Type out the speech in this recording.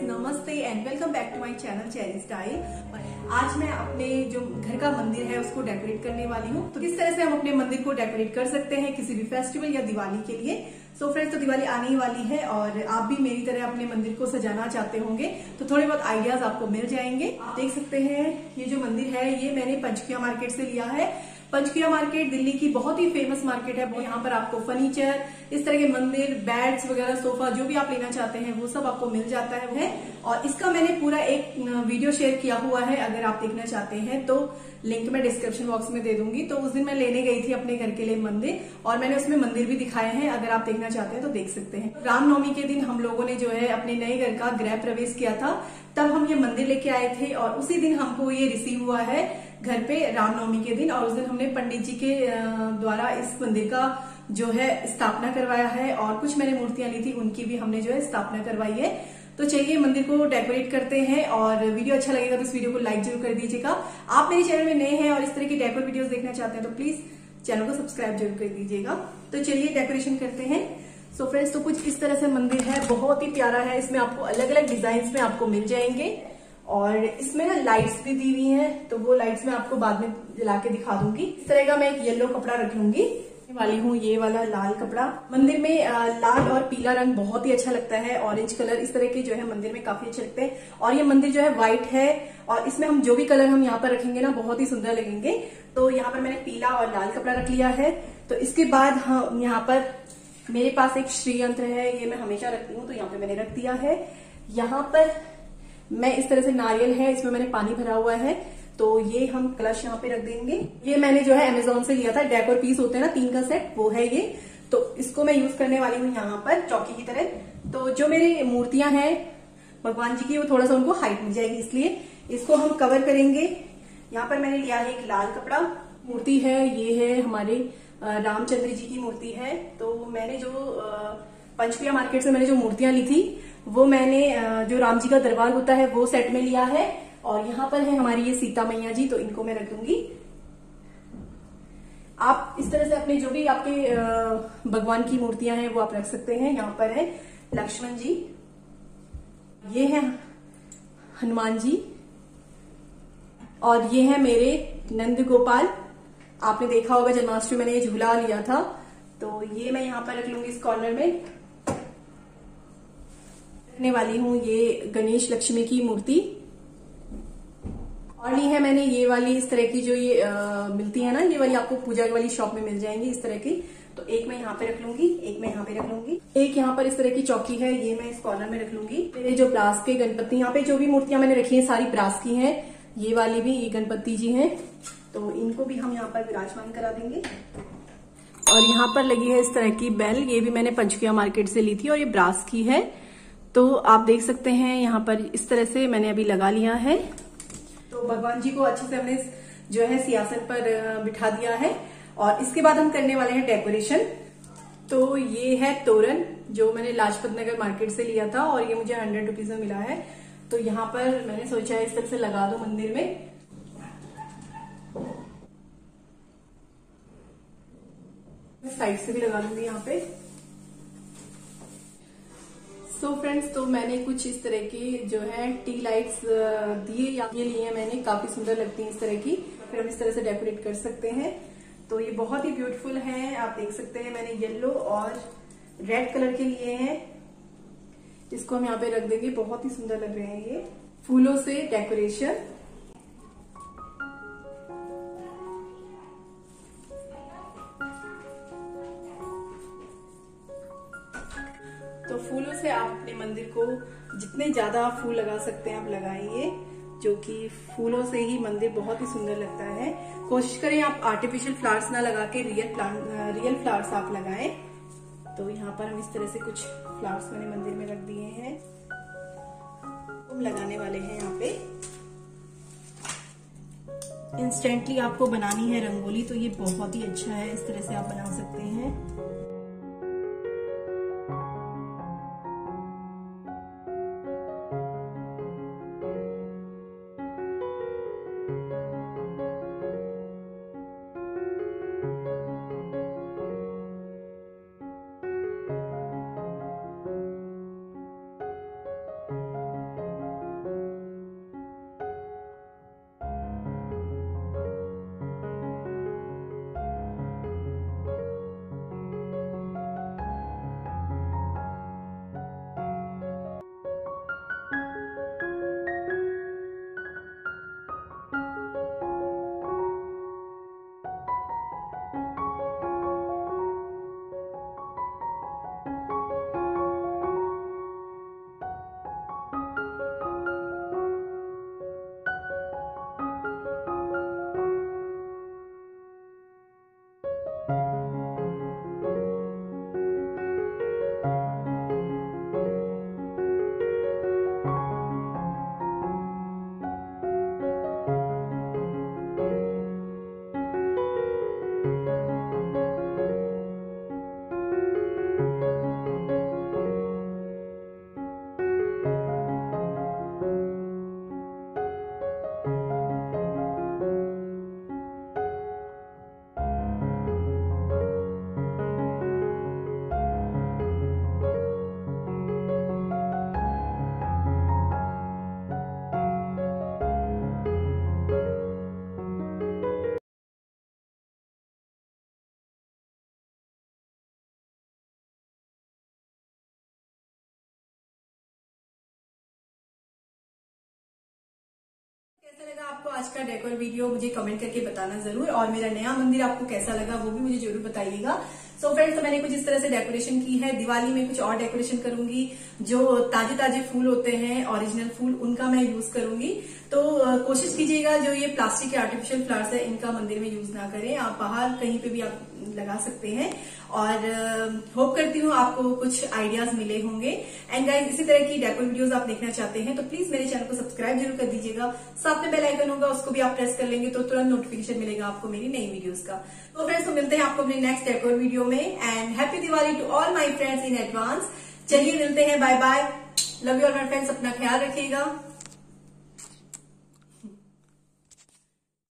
नमस्ते and welcome back to my channel Cherry Style. आज मैं अपने जो घर का मंदिर है उसको डेकोरेट करने वाली हूँ। तो किस तरह से हम अपने मंदिर को डेकोरेट कर सकते हैं किसी भी फेस्टिवल या दिवाली के लिए। सो फ्रेंड्स, तो दिवाली आने ही वाली है और आप भी मेरी तरह अपने मंदिर को सजाना चाहते होंगे तो थोड़े बहुत आइडियाज आपको मिल जाएंगे। आप देख सकते हैं ये जो मंदिर है ये मैंने पंचकुला मार्केट से लिया है। पंचकुला मार्केट दिल्ली की बहुत ही फेमस मार्केट है। यहाँ पर आपको फर्नीचर, इस तरह के मंदिर, बेड्स वगैरह, सोफा जो भी आप लेना चाहते हैं वो सब आपको मिल जाता है। और इसका मैंने पूरा एक वीडियो शेयर किया हुआ है, अगर आप देखना चाहते हैं तो लिंक मैं डिस्क्रिप्शन बॉक्स में दे दूंगी। तो उस दिन मैं लेने गई थी अपने घर के लिए मंदिर और मैंने उसमें मंदिर भी दिखाए हैं, अगर आप देखना चाहते हैं तो देख सकते हैं। रामनवमी के दिन हम लोगों ने जो है अपने नए घर का गृह प्रवेश किया था, तब हम ये मंदिर लेके आए थे और उसी दिन हमको ये रिसीव हुआ है घर पे रामनवमी के दिन। और उस दिन हमने पंडित जी के द्वारा इस मंदिर का जो है स्थापना करवाया है और कुछ मैंने मूर्तियां ली थी उनकी भी हमने जो है स्थापना करवाई है। तो चलिए मंदिर को डेकोरेट करते हैं और वीडियो अच्छा लगेगा तो इस वीडियो को लाइक जरूर कर दीजिएगा। आप मेरे चैनल में नए हैं और इस तरह की डेकोर वीडियोस देखना चाहते हैं तो प्लीज चैनल को सब्सक्राइब जरूर कर दीजिएगा। तो चलिए डेकोरेशन करते हैं। सो फ्रेंड्स, तो कुछ इस तरह से मंदिर है, बहुत ही प्यारा है। इसमें आपको अलग अलग डिजाइन में आपको मिल जाएंगे और इसमें ना लाइट्स भी दी हुई हैं, तो वो लाइट्स मैं आपको बाद में जला के दिखा दूंगी। इस तरह का मैं एक येलो कपड़ा रख लूंगी वाली हूँ, ये वाला लाल कपड़ा। मंदिर में लाल और पीला रंग बहुत ही अच्छा लगता है, ऑरेंज कलर इस तरह के जो है मंदिर में काफी अच्छे लगते हैं। और ये मंदिर जो है व्हाइट है और इसमें हम जो भी कलर हम यहाँ पर रखेंगे ना बहुत ही सुंदर लगेंगे। तो यहाँ पर मैंने पीला और लाल कपड़ा रख लिया है। तो इसके बाद हम यहाँ पर मेरे पास एक श्री यंत्र है, ये मैं हमेशा रखती हूँ, तो यहाँ पे मैंने रख दिया है। यहाँ पर मैं इस तरह से नारियल है, इसमें मैंने पानी भरा हुआ है, तो ये हम कलश यहाँ पे रख देंगे। ये मैंने जो है अमेजोन से लिया था, डेकोर पीस होते हैं ना 3 का सेट, वो है ये। तो इसको मैं यूज करने वाली हूँ यहाँ पर चौकी की तरह। तो जो मेरी मूर्तियां हैं भगवान जी की, वो थोड़ा सा उनको हाइट मिल जाएगी, इसलिए इसको हम कवर करेंगे। यहाँ पर मैंने लिया है एक लाल कपड़ा। मूर्ति है, ये है हमारे रामचंद्र जी की मूर्ति है। तो मैंने जो पंचकुला मार्केट से मैंने जो मूर्तियां ली थी वो मैंने जो राम जी का दरबार होता है वो सेट में लिया है। और यहाँ पर है हमारी ये सीता मैया जी, तो इनको मैं रख दूंगी। आप इस तरह से अपने जो भी आपके भगवान की मूर्तियां हैं वो आप रख सकते हैं। यहाँ पर है लक्ष्मण जी, ये है हनुमान जी और ये है मेरे नंद गोपाल। आपने देखा होगा जन्माष्टमी मैंने ये झूला लिया था, तो ये मैं यहाँ पर रख लूंगी इस कॉर्नर में। रखने वाली हूँ ये गणेश लक्ष्मी की मूर्ति। और ली है मैंने ये वाली इस तरह की जो ये मिलती है ना, ये वाली आपको पूजा वाली शॉप में मिल जाएंगी इस तरह की। तो एक मैं यहाँ पे रख लूंगी, एक मैं यहाँ पे रख लूंगी। एक यहाँ पर इस तरह की चौकी है, ये मैं इस कॉर्नर में रख लूंगी। मेरे जो ब्रास के गणपति, यहाँ पे जो भी मूर्तियां मैंने रखी है सारी ब्रास की हैं। ये वाली भी, ये गणपति जी हैं, तो इनको भी हम यहाँ पर विराजमान करा देंगे। और यहाँ पर लगी है इस तरह की बेल, ये भी मैंने पंचकुला मार्केट से ली थी और ये ब्रास की है। तो आप देख सकते हैं यहाँ पर इस तरह से मैंने अभी लगा लिया है। तो भगवान जी को अच्छे से हमने जो है सिंहासन पर बिठा दिया है और इसके बाद हम करने वाले हैं डेकोरेशन। तो ये है तोरण जो मैंने लाजपत नगर मार्केट से लिया था और ये मुझे 100 रुपीज में मिला है। तो यहाँ पर मैंने सोचा इस तरह से लगा दो मंदिर में। साइड से भी लगा दूंगी यहाँ पे। सो फ्रेंड्स, तो मैंने कुछ इस तरह की जो है टी लाइट्स दिए या ये लिए मैंने, काफी सुंदर लगती हैं इस तरह की। फिर हम इस तरह से डेकोरेट कर सकते हैं। तो ये बहुत ही ब्यूटीफुल है, आप देख सकते हैं मैंने येलो और रेड कलर के लिए हैं। इसको हम यहाँ पे रख देंगे, बहुत ही सुंदर लग रहे हैं ये फूलों से डेकोरेशन। तो फूलों से आप अपने मंदिर को जितने ज्यादा फूल लगा सकते हैं आप लगाइए, जो कि फूलों से ही मंदिर बहुत ही सुंदर लगता है। कोशिश करें आप आर्टिफिशियल फ्लावर्स ना लगा के रियल फ्लावर्स आप लगाएं। तो यहाँ पर हम इस तरह से कुछ फ्लावर्स मैंने मंदिर में रख दिए हैं, हम लगाने वाले हैं यहाँ पे। इंस्टेंटली आपको बनानी है रंगोली तो ये बहुत ही अच्छा है, इस तरह से आप बना सकते हैं। कैसा लगा आपको आज का डेकोर वीडियो मुझे कमेंट करके बताना जरूर, और मेरा नया मंदिर आपको कैसा लगा वो भी मुझे जरूर बताइएगा। सो फ्रेंड्स, तो मैंने कुछ इस तरह से डेकोरेशन की है। दिवाली में कुछ और डेकोरेशन करूंगी, जो ताजे ताजे फूल होते हैं ओरिजिनल फूल, उनका मैं यूज करूंगी। तो कोशिश कीजिएगा जो ये प्लास्टिक के आर्टिफिशियल फ्लावर्स है इनका मंदिर में यूज ना करें, आप बाहर कहीं पे भी आप लगा सकते हैं। और होप करती हूँ आपको कुछ आइडियाज मिले होंगे। एंड गाइस, इसी तरह की डेकोर वीडियोस आप देखना चाहते हैं तो प्लीज मेरे चैनल को सब्सक्राइब जरूर कर दीजिएगा। साथ में बेल आइकन होगा, उसको भी आप प्रेस कर लेंगे तो तुरंत नोटिफिकेशन मिलेगा आपको मेरी नई वीडियोस का। तो फ्रेंड्स, तो मिलते हैं आपको अपने नेक्स्ट डेकोर वीडियो में। And happy Diwali to all my friends in advance. चलिए मिलते हैं, bye bye, love you all my friends, अपना ख्याल रखिएगा।